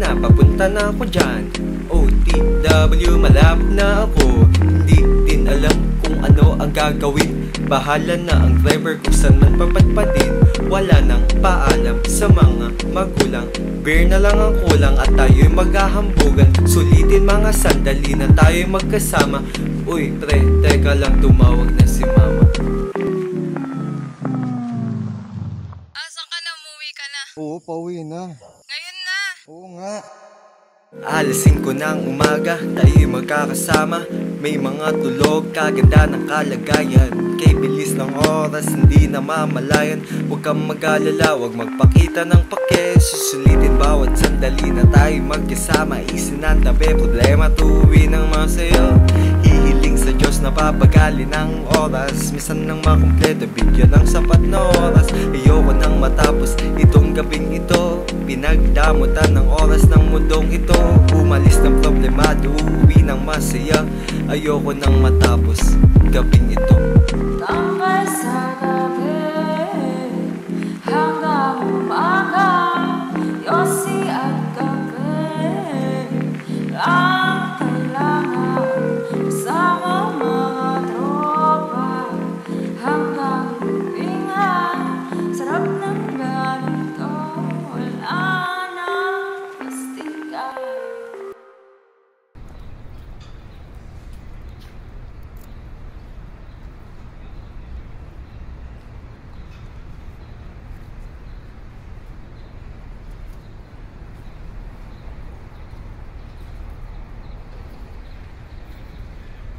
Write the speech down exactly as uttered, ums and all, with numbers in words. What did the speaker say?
na, papunta na ako dyan. O T W, malapit na ako. Hindi din alam kung ano ang gagawin. Bahala na ang driver kung saan man papadpadin. Wala nang paalam sa mga magulang. Beer na lang ang kulang at tayo'y maghahambugan. Sulitin mga sandali na tayo'y magkasama. Uy pre, teka lang, tumawag na si mama. Asan ka na? Umuwi ka na? Oo, pauwi na. Ngayon na! Oo nga. Alas singko ng umaga, tayo'y magkakasama. May mga tulog, kaganda ng kalagayan. Kay bilis ng oras, hindi na mamalayan. Huwag kang mag-alala, huwag magpakita ng pake. Susulitin bawat sandali na tayo magkasama. Isinantabi, problema tuwi ng masaya. Hihiling sa Diyos na papagali ng oras. Misan nang makumpleto, bigyan ng sapat na oras. Ayoko nang matapos itong gabing ito. Pinagdamutan ng oras ng mundong ito. Umalis ng problemado, uuwi ng masaya. Ayoko nang matapos gabing ito. Tambay sa gabi hanggang umaga.